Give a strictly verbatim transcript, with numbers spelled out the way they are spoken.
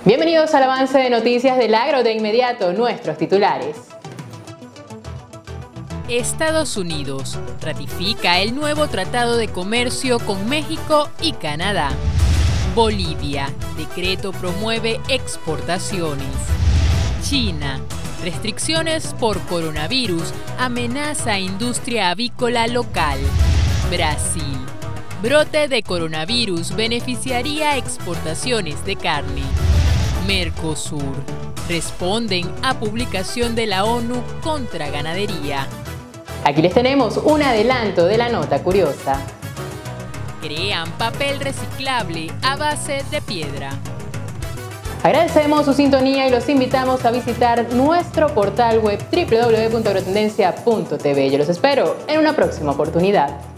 Bienvenidos al avance de noticias del agro. De inmediato, nuestros titulares. Estados Unidos ratifica el nuevo tratado de comercio con México y Canadá. Bolivia, decreto promueve exportaciones. China, restricciones por coronavirus, amenaza a industria avícola local. Brasil, brote de coronavirus beneficiaría exportaciones de carne. Mercosur, responden a publicación de la ONU contra ganadería. Aquí les tenemos un adelanto de la nota curiosa. Crean papel reciclable a base de piedra. Agradecemos su sintonía y los invitamos a visitar nuestro portal web doble u doble u doble u punto agrotendencia punto t v. Yo los espero en una próxima oportunidad.